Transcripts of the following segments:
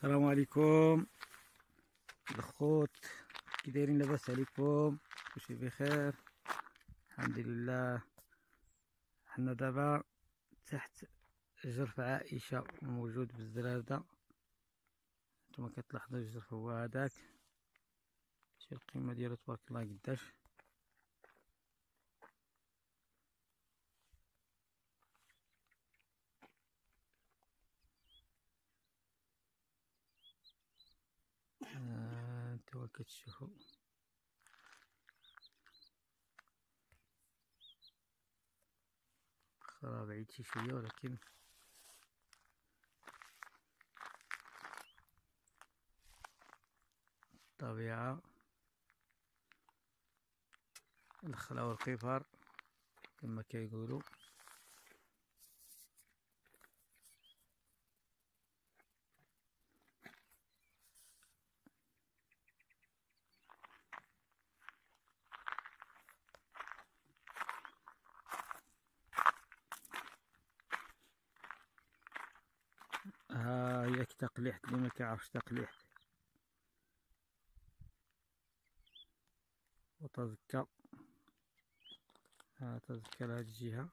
السلام عليكم الخوت، كي دايرين؟ لاباس عليكم؟ كلشي بخير الحمد لله. حنا دابا تحت جرف عائشة موجود بالزرادة، نتوما كتلاحظوا الجرف هو هذاك. شي القيمة ديالو تبارك الله قداش. نتوما كتشوفوا راه بعيد شي شوية، ولكن الطبيعة الخلا والقفر كما كيقولوا. ها هي تقليحت اللي ما كيعرفش تقليحت، وتزكى تزكى لهاد الجهة.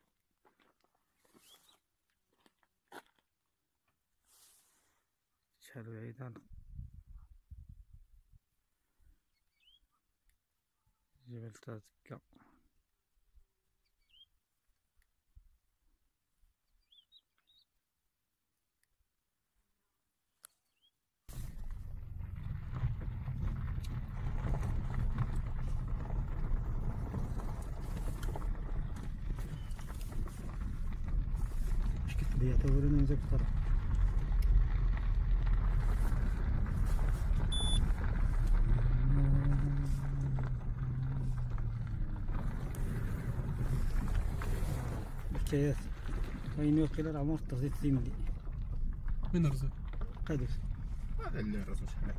شحال بعيدة جبل تزكى. اش كتبيع تورينا نزيد الطرف. حكايات وين وقيلا راه عمر ترزيت زيملي. من رزق؟ قادوس هذا اللي رزق شحال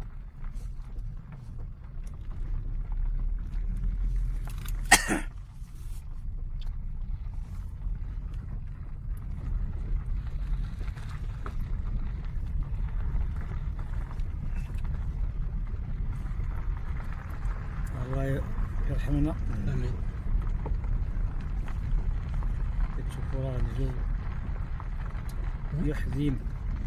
الله يرحمنا. امين. كتشوفوا راه الجو يحزن.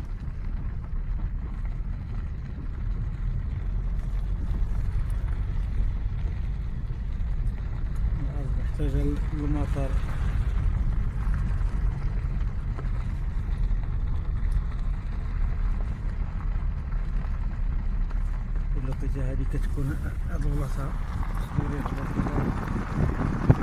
الأرض محتاجة للمطر. اللقطة هذه كتكون هاد البلاصة خضورية تبارك الله.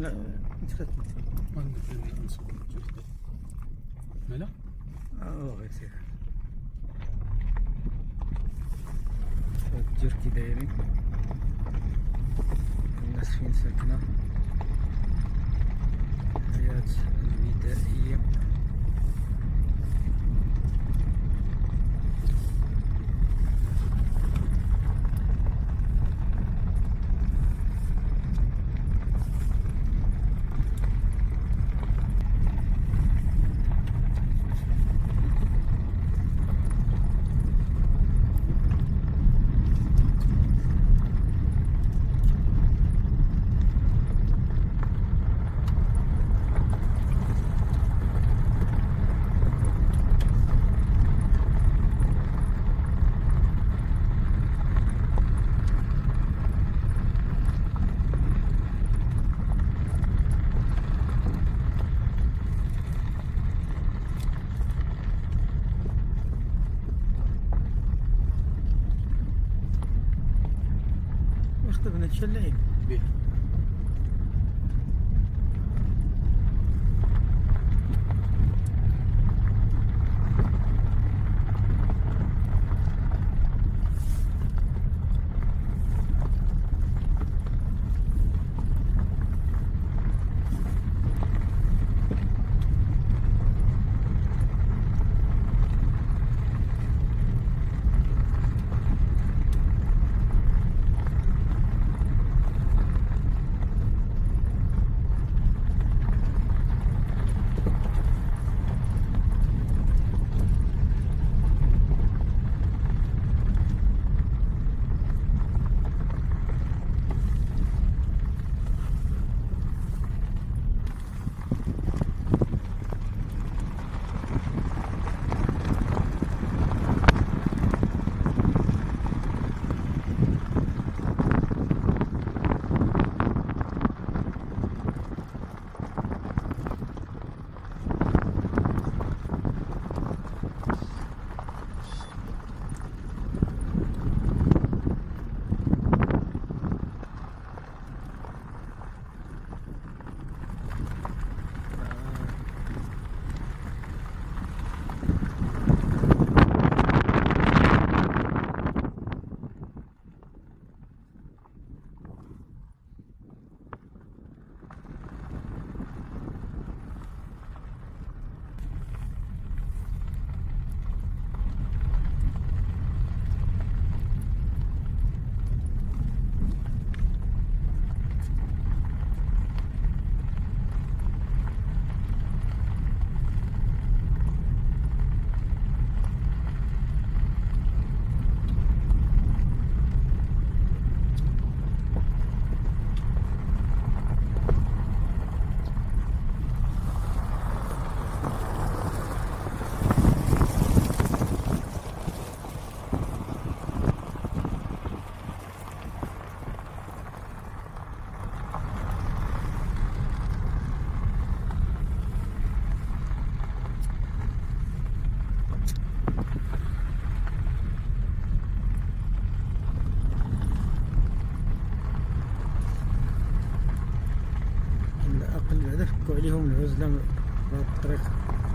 لا انت كتمثل. ما نقدر نصور جوده. لا غير سير الدير كي دايرين، الناس فين ساكنة، الحياة البدائية. واش طبنا هادشي اللعيب بيه. بعدا فكوا عليهم العزلة بهاد الطريقة.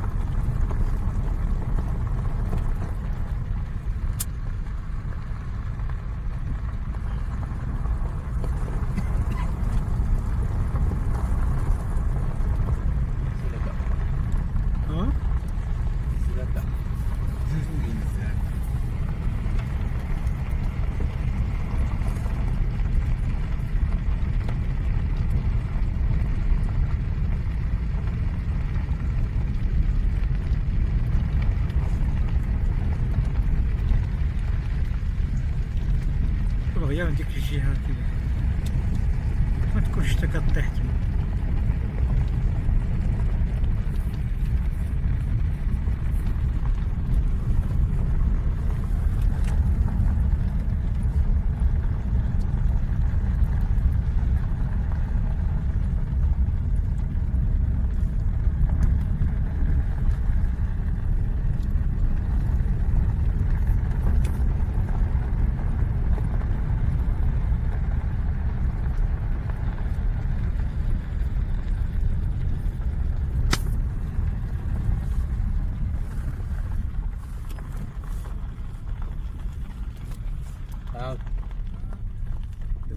غير من ديك الجهة كذا ما تكونش حتى كطيح تما.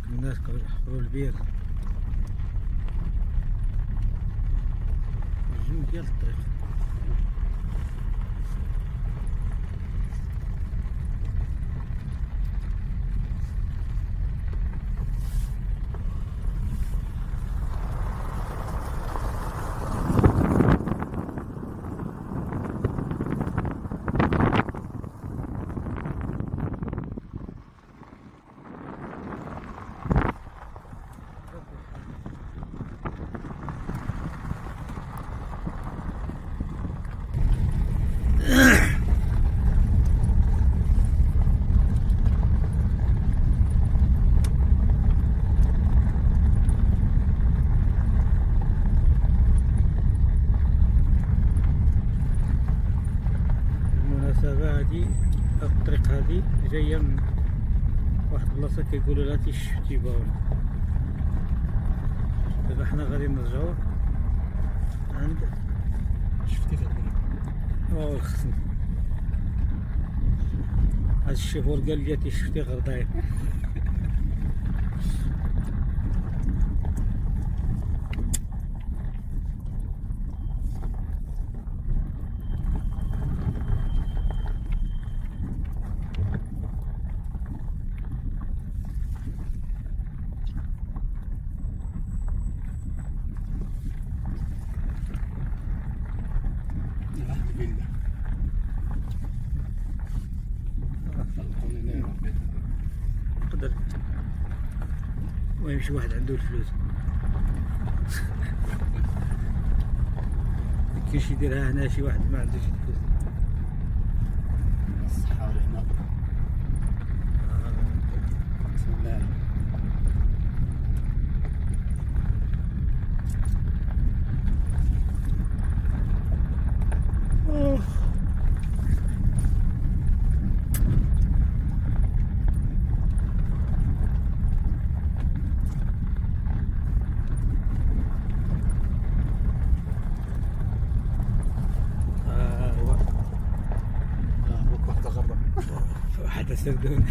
الناس كانوا يحفروا البير. الجو ديال الطريق. هادي الطريق هادي جايه من واحد البلاصه كيقولوا لها تيشفتيباون. دابا حنا غادي نرجعو عند شفتي غير الخصم. هاد الشيفور قال لي تيشفتي غرداي. يقدر ويمشي واحد عنده الفلوس كاين يديرها هنا شي واحد ما عندوش الفلوس. الصحة هنا بسم الله. واحد سردون.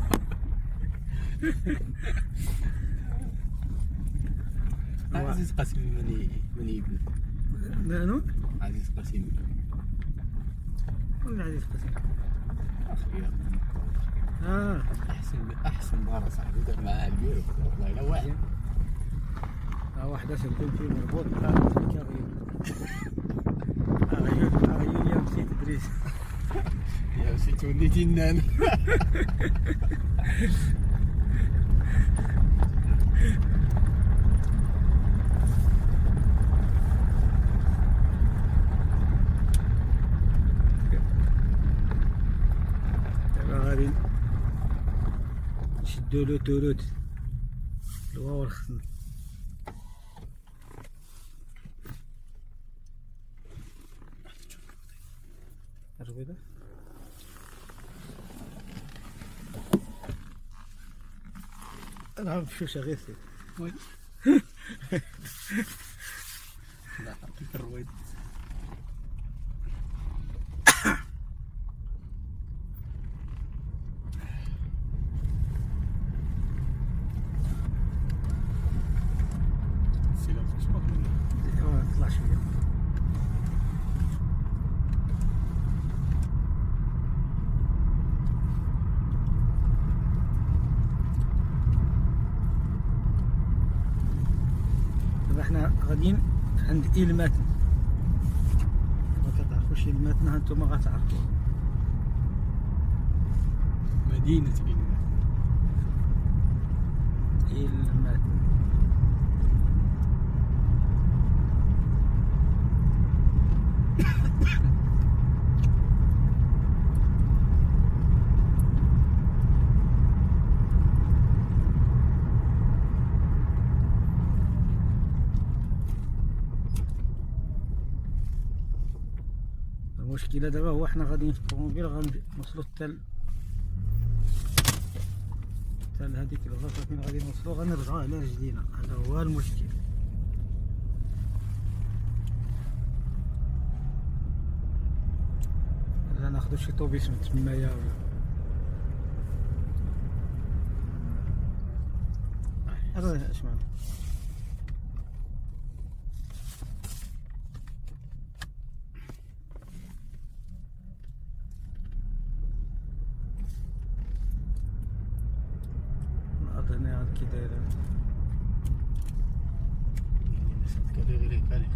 عزيز قاسم من يبل منو؟ عزيز قاسم وين عزيز قاسم؟ اخويا احسن مره صاحبي دار معاه البير والله الا واحد واحد سردون فيه مربوط غير يا مشيت ادريس يا مشيت وليتي نان. دابا غادي نشدو له توروت الواو الخصم. الربيضة انا بشوشة غير سير. وي لا عطيك الرويد. السلام تشبط منه طلع شوية. احنا غاديين عند إيلماتن. ما كتعرفوش إيلماتن، هانتوما غتعرفوا مدينة إيلماتن. المشكلة دابا هو حنا غاديين في الطوموبيل غنوصلو حتى لهاديك البلاصة فين غادي نوصلو، غنرجعو على رجلينا. هذا هو المشكل. ولا ناخدو شي طوبيس من تمايا ولا هذا ايش معنى؟ الأرض هنا عاد كي دايرة. غير كاري.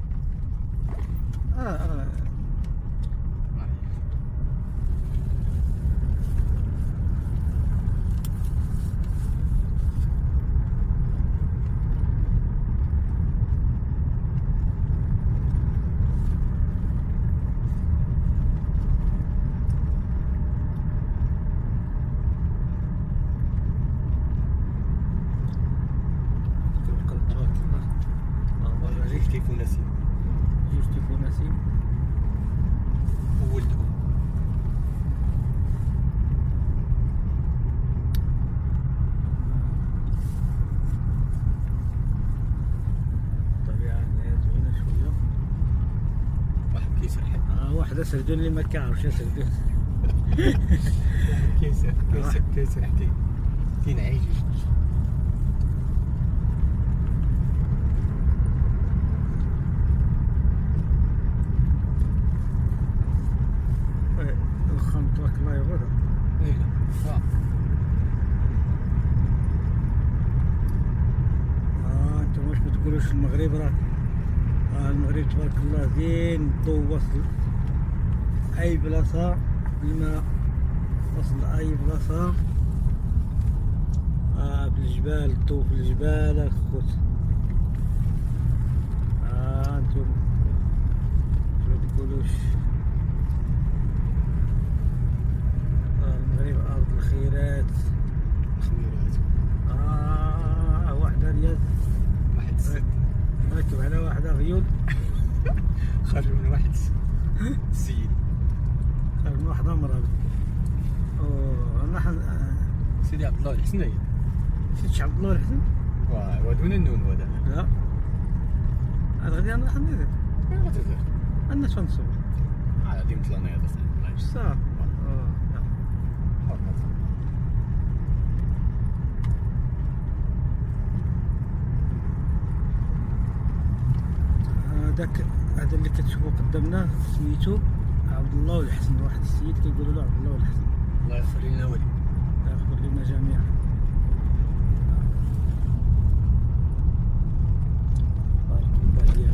يشتكوا نسيم وولده طبيعة زوينة شوية. واحد كيسر حد واحدة سردون اللي ما كيعرفش سردون. كيسر حتى تينعيش. الخام تبارك الله يغرها. انتم واش ما تقولوش المغرب راه المغرب تبارك الله زين. الضو وصل اي بلاصة، الماء وصل اي بلاصة. بالجبال، الضو في الجبال الخوت. انتم ما تقولوش المغرب ارض الخيرات. واحدة رياض واحد السد راكب على واحدة غيول. خرج من واحد السيد، خرج من واحدة مرة. نحن سيدي عبد الله الحسنية. سيدي عبد الله الحسن ودون النون ودا. لا هذا غادي انا راح ندير. ما تزال انا شنو نصور عادي مثل انا هذا صح. هذا اللي كتشوفوا قدامنا سميتو عبد الله الحسن. واحد السيد كيقولوا له عبد الله الحسن. الله يغفر لنا ولي. الله يغفر لنا جميعا. بارك البادية.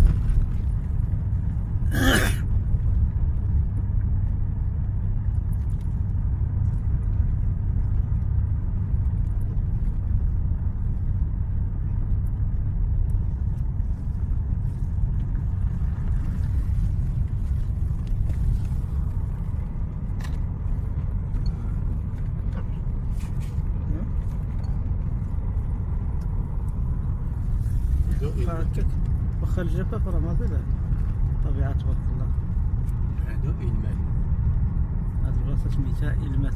واخا الجفاف راه ما زال طبيعة تبارك الله. هادو إلمات. هاد البلاصة سميتها إلمات.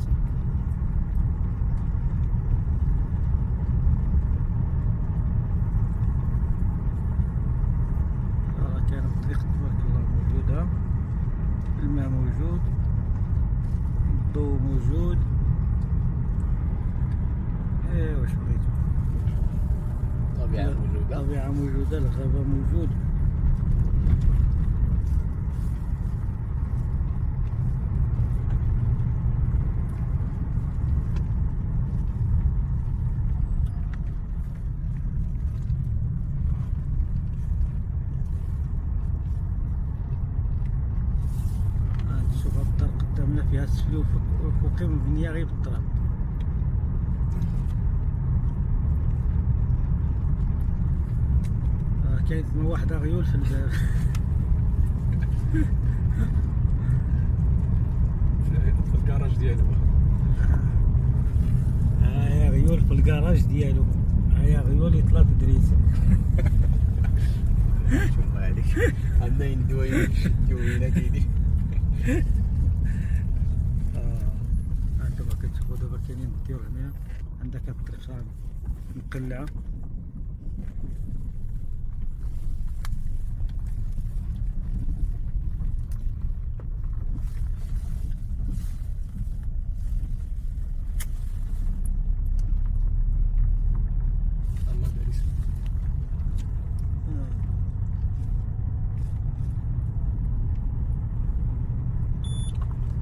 راه كانت الطريق تبارك الله موجودة، الماء موجود، الضوء موجود. واش بغيتو؟ طبيعة موجودة. طبيعة موجودة، الغابة موجود. شوف الدار قدامنا فيها السفلي وفوقي مبنية غير بالتراب. كاين واحدة غيول في الباب. في الكراج ديالو. يا غيول في الكراج ديالو. يا غيول يطلع تدريس. شوف هذيك عندنا يندوي دوينه كيدي. دابا كتشوفوا دابا كاينين الديور هنا. عندك الطريق مقلعة.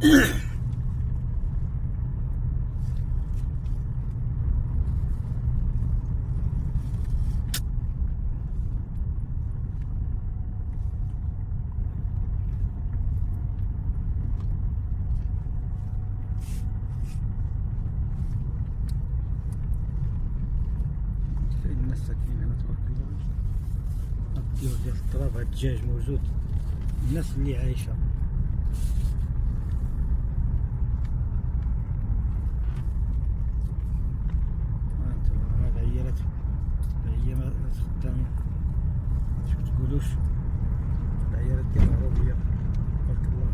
الناس ساكنين هنا تبارك الله. الطيور ديال التراب، هاد الدجاج موجود، الناس اللي عايشة. هاد العيالات خدامين، شوف تقولوش العيالات ديال العروبية تبارك الله.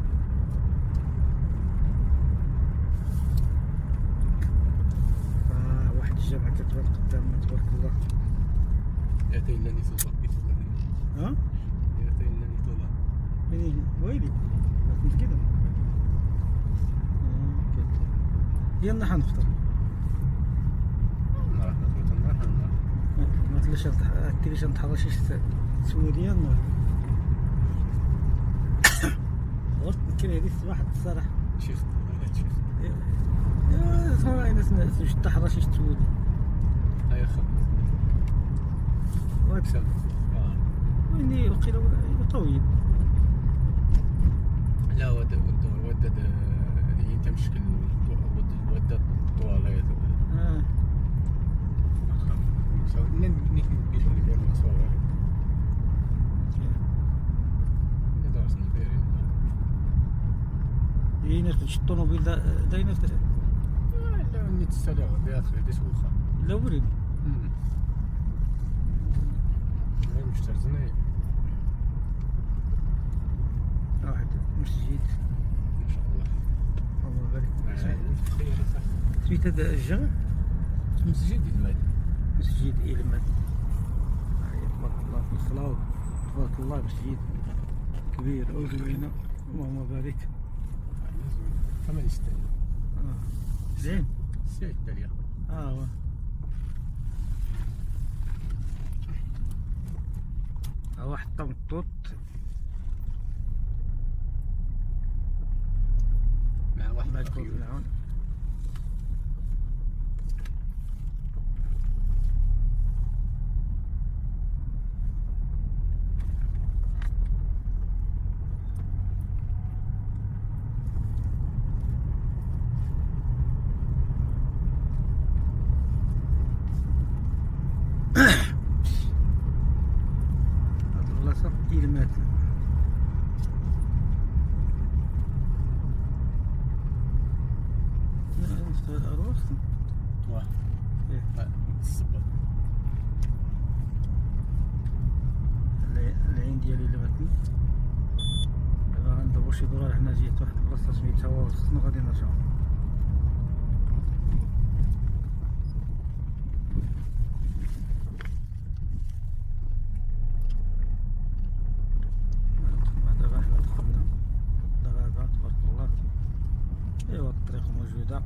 واحد الجامعة كتبان قدامنا تبارك الله. ياتي لاني توضا. ها؟ ياتي لاني توضا. ويلي كنت كده. يلا حنفطر. نروح نخرج النهار النهار. ما تلاش كيفاش نتحرش سوريا النهار. غرت كاين هذه الصباح الصراحة. شي خطرات شي صراحة الناس واش تحرش سوري. هيا خط. واكسب. ويني وقيلا طويل. لا ودد هي تمشكل ودد طواليت. نيك نبيش اللي فيها المصورة. درسنا فيها. ناخذ الطوموبيل داينا لا ني تستلع بها خريدي سوخة. لا وريني. غير مشترزنا. واحد مسجد ما شاء الله. الله يبارك. خير صح. سميت هذا الجامع مسجد المال. مسجد إيلمات. تبارك الله في الخلاوة، تبارك الله مسجد كبير أوزوينا، اللهم بارك. كمان يستاهل. زين. سيد التالية. واحد طمطوط مع واحد مع أخيو. العون. إيلمات. نفتح الأرواح. واه. إيه. الصبر. العين ديالي لمتني. دابا غندبرو شي دورة حنا جيت واحد البلاصة سميتها وسطنا غادي نرجعو. دابا حنا دخلنا الغابة تبارك الله. ايوا الطريق موجودة.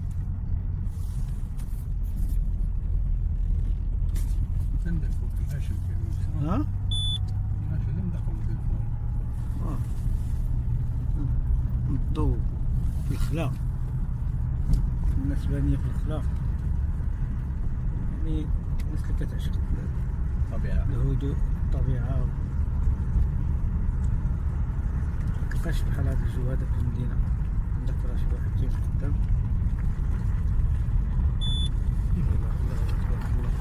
ندخل في الهاشم كامل. ها؟ الهاشم ندخل في التليفون. الضوء في الخلا، الناس بانية في الخلا، يعني الناس اللي كتعشق طبيعة. الهدوء، الطبيعة. متلقاش بحال هاد الجو هذا في المدينة. عندك راه شي واحد جاي من قدام. الله تبارك الله.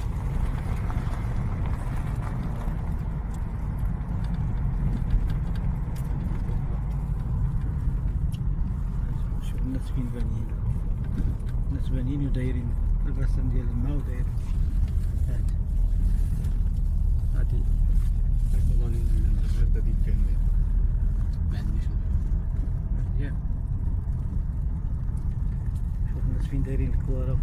شوف الناس فين بانيين، الناس بانيين ودايرين البرسان ديال الماء ودايرين هادي والله الجدة ديال كامل. ما عنديش. مزيان. شوف الناس فين دايرين الكوارع.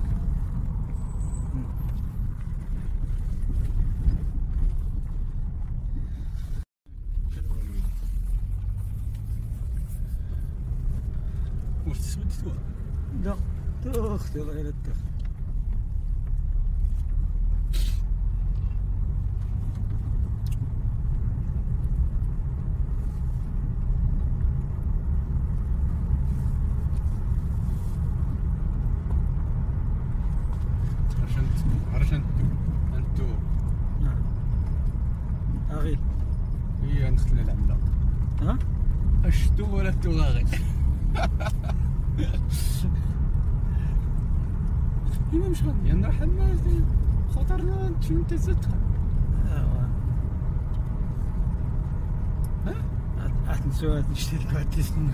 واش تسودتوها؟ لا اختي والله غير الدخل. الشتو ولا التوغاغي. إما مش غادي أنا راح خاطر تمشي أنت تزدق. عاد نسوي نشتري بعد تسمع.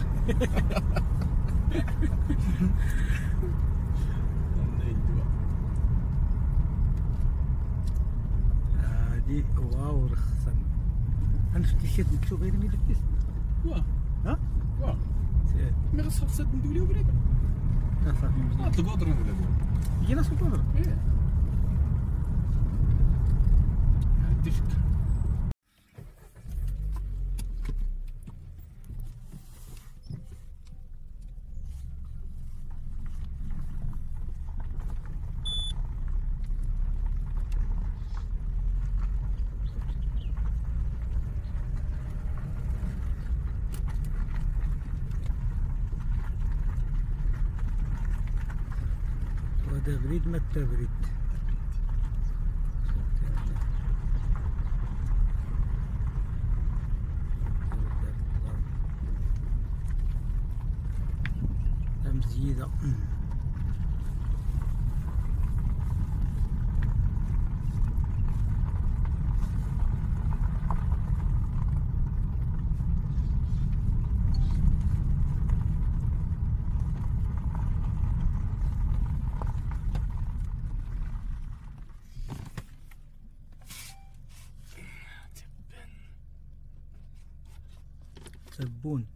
هادي واو رخصة. أنا شفت الشيء مكتوب غير مية لبس. واه. ها؟ واه. سير. مي خاصك تصد ندولي وبريد. صافي مزيان. القدرة ولا يجينا سوبر. إيه. عندي شك. هذا بريد ما التبريد. مزيدة. تبون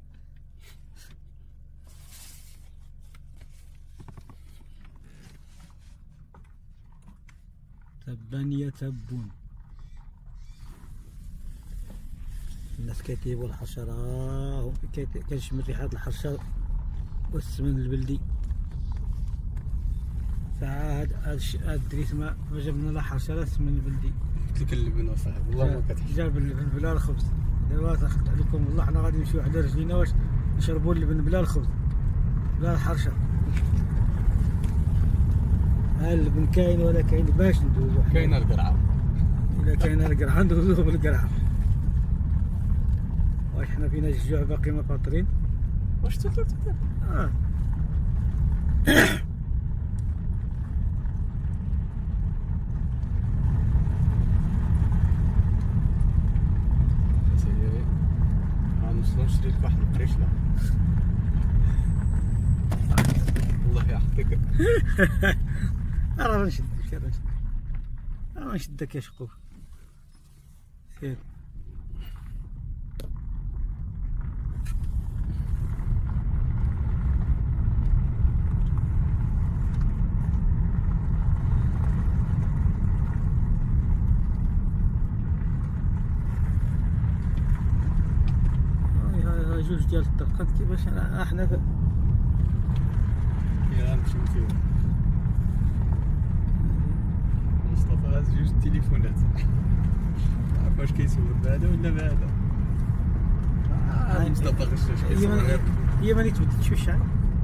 تبان يتبون. الناس كيطيبوا الحشرة، كنشم ريحة الحشرة والسمن البلدي. ساعة هاد الدريس ما جبنا لا حشرة السمن البلدي. قلت لك اللبن اصاحبي والله ما كتحشر. جاب اللبن بلا الخبز. دابا تاخذ عليكم والله حنا غادي نمشيو على رجلينا واش نشربوا اللبن بلا الخبز بلا الحرشة. ها اللبن كاين ولا كاين باش ندوزو. كاينه القرعه. إلا كاينه القرعه ندوزو بالقرعه. واش حنا فينا الجوع باقي ما فاطرين. واش تقدر نوصلو نشري لك واحد القريشلة. والله يحفظك. راه نشدك يا شقوق. سير. جوج ديال الطرقات كيفاش احنا يلا نمشيو فيهم. مصطفى هاز جوج التليفونات. عارف واش كيصور بهذا ولا بهذا. مصطفى غشاش كيصور غير. هي ملي تبدل شويه الشعر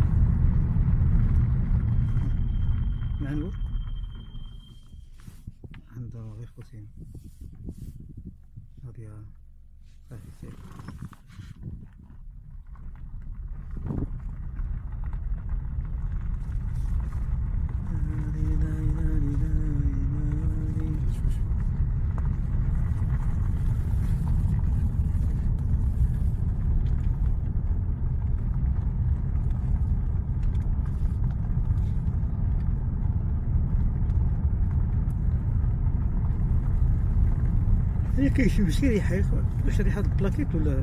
مع النور عندها غير خوتين هادي صافي سير. هي كيشم شي ريحة واش ريحة البلاكيت ولا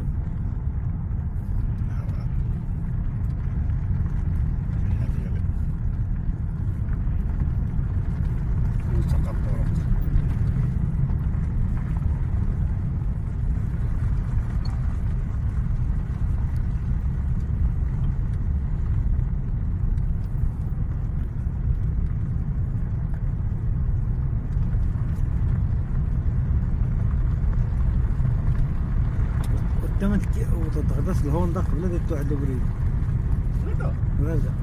وتضغط الهوندا قبل لا تعدو بريد. غازة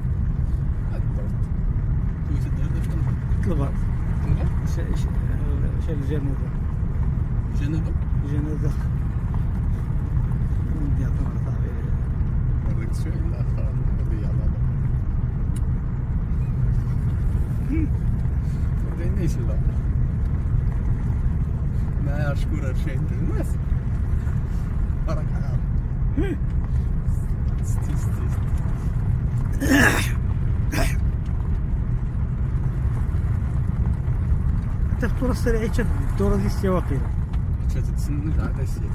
طلبات شال الجنازة. جنازة ندي عطونا صاحبي السؤال الآخر قضية على قضينيش لا ما شكون هادشي عند الناس راك عارف ستي حتى في الدورة السريعة شاف الدورة ديال السواقيلة تتسند على سيدك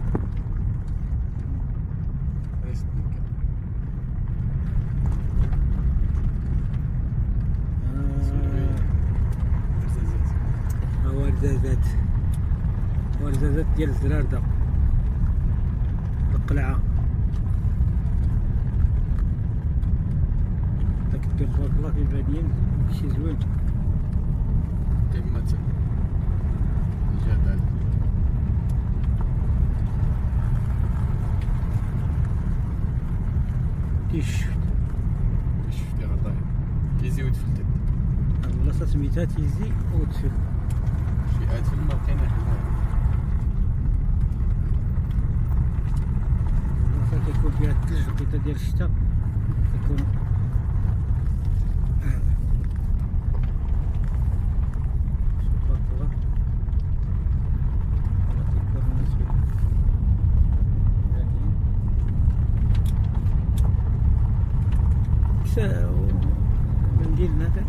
ورزازات ديال الزرارده القلعه داك الدير تبارك الله في الباديه شي زوين قمة الجبل كيشفت يا غطاي كيزي وتفلتت البلاصه سميتها تيزي وتفل شي ادفل ما لقينا حنا كيكون فيها الثلج وقيته ديال الشتا كيكون تبارك الله كيكون بالنسبة زانيين منديل هذا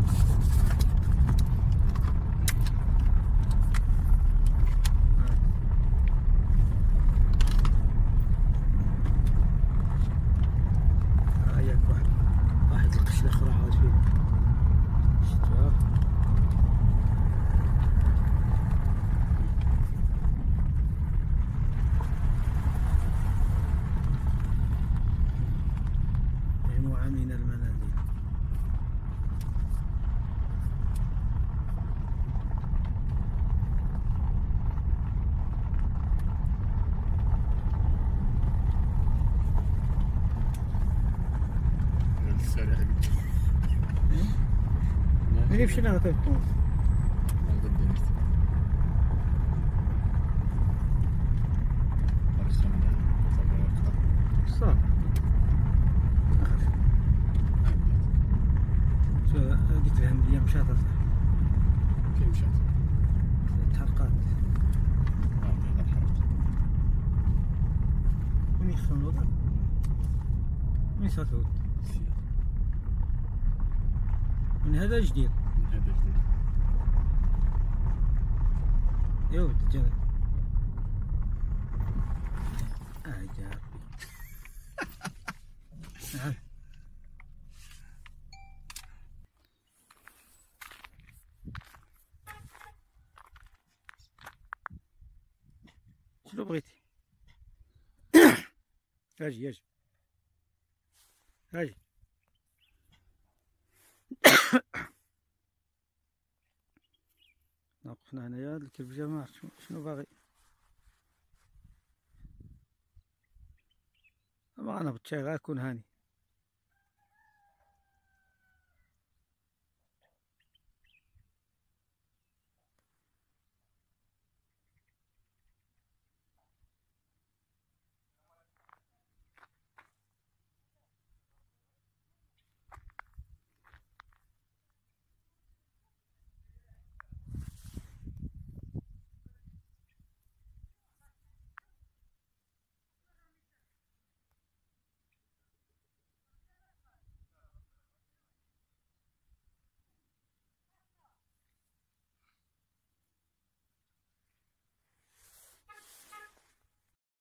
واحد القشرة أخرى عاود فيه شتوها مجموعة من المنازل السريع ملي مشينا غادي تكون صافي هذيك الهندية مشات كي مشات تحرقات وين يخدموا دابا وين صافي من هذا جديد هذا جديد يا ولد الجنة يا ربي شنو بغيتي؟ اجي وقفنا هنايا هاد الكلب جا ما عرفتش شنو باغي ما غنهبطش غيكون هاني